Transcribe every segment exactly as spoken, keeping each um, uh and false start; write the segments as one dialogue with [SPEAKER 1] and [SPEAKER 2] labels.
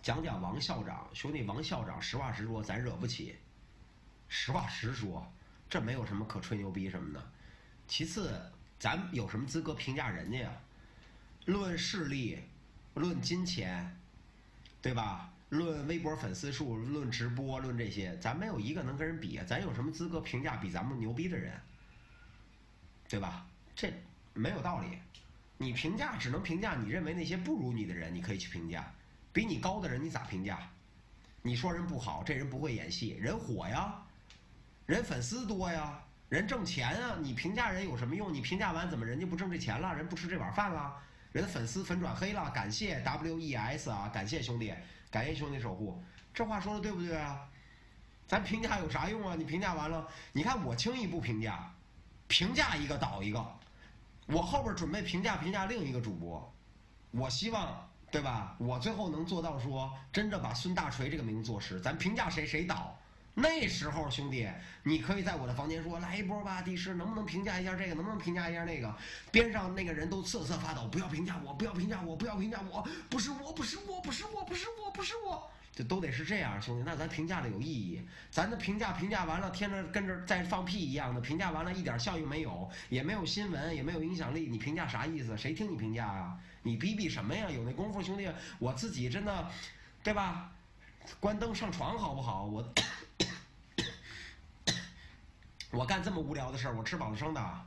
[SPEAKER 1] 讲讲王校长，兄弟，王校长实话实说，咱惹不起。实话实说，这没有什么可吹牛逼什么的。其次，咱有什么资格评价人家呀？论势力，论金钱，对吧？论微博粉丝数，论直播，论这些，咱没有一个能跟人比啊。咱有什么资格评价比咱们牛逼的人？对吧？这没有道理。你评价只能评价你认为那些不如你的人，你可以去评价。比你高的人你咋评价？你说人不好，这人不会演戏，人火呀，人粉丝多呀，人挣钱啊，你评价人有什么用？你评价完怎么人家不挣这钱了？人不吃这碗饭了？人的粉丝粉转黑了？感谢 W E S 啊，感谢兄弟，感谢兄弟守护，这话说的对不对啊？咱评价有啥用啊？你评价完了，你看我轻易不评价，评价一个倒一个，我后边准备评价评价另一个主播，我希望。对吧？我最后能做到说，真的把孙大锤这个名字做实，咱评价谁谁倒。那时候兄弟，你可以在我的房间说来一波吧，帝师能不能评价一下这个，能不能评价一下那个？边上那个人都瑟瑟发抖，不要评价我，不要评价我，不要评价我，不是我，不是我，不是我，不是我，不是我，这都得是这样，兄弟。那咱评价的有意义，咱的评价评价完了，天着跟着在放屁一样的评价完了，一点效应没有，也没有新闻，也没有影响力，你评价啥意思？谁听你评价啊？你逼逼什么呀？有那功夫，兄弟，我自己真的，对吧？关灯上床好不好？我我干这么无聊的事儿，我吃饱了撑的。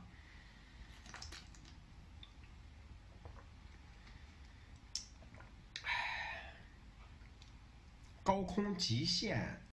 [SPEAKER 1] 高空极限